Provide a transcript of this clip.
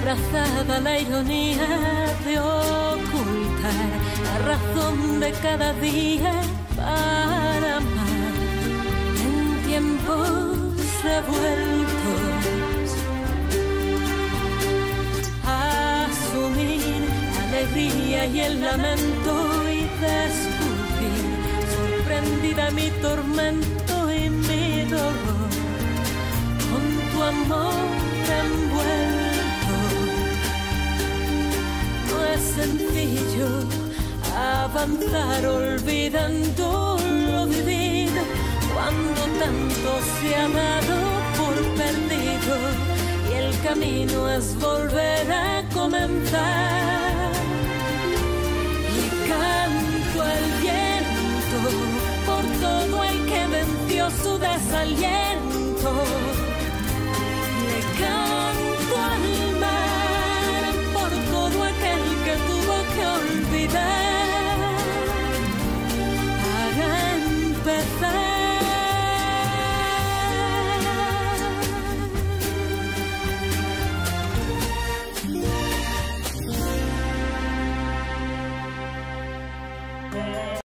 abrazada la ironía de ocultar la razón de cada día para amar en tiempos revueltos. Asumir la alegría y el lamento y descubrir sorprendida mi tormento y mi dolor con tu amor envuelto. No es sencillo avanzar olvidando lo vivido cuando tanto se ha dado por perdido y el camino es volver a comenzar. Y canto al viento por todo el que venció su desaliento. Le canto